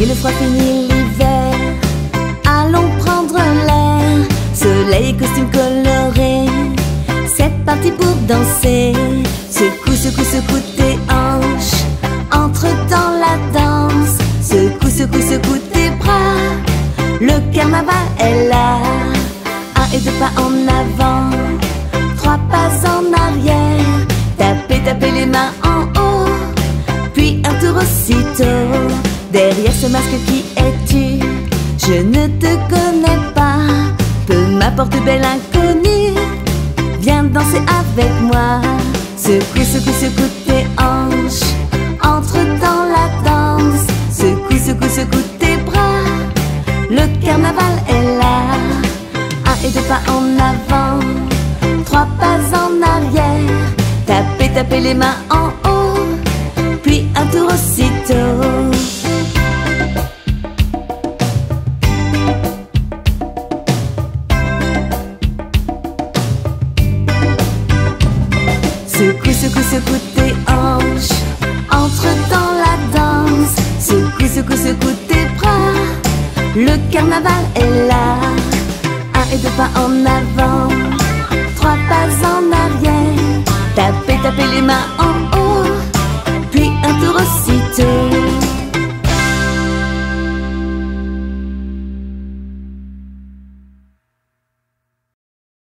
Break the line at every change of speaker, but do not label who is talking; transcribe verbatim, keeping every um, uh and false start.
le froid finit l'hiver, allons prendre l'air. Soleil et costume coloré, c'est parti pour danser. Secoue, secoue, secoue tes hanches, entre dans la danse. Secoue, secoue, secoue tes bras, le carnaval est là. Un et deux pas en avant, trois pas en arrière. Tapez, tapez les mains en haut, puis un tour aussitôt. Derrière ce masque, qui es-tu? Je ne te connais pas. Peu m'importe, belle inconnue, viens danser avec moi. Secoue, secoue, secoue tes hanches, entre dans la danse. Secoue, secoue, secoue tes bras, le carnaval est là. Un et deux pas en avant, trois pas en arrière. Tapez, tapez les mains en haut, puis un tour aussitôt. Secoue, secoue, secoue tes hanches, entre dans la danse. Secoue, secoue, secoue tes bras, le carnaval est là. Un et deux pas en avant, trois pas en arrière. Tapez, tapez les mains en haut,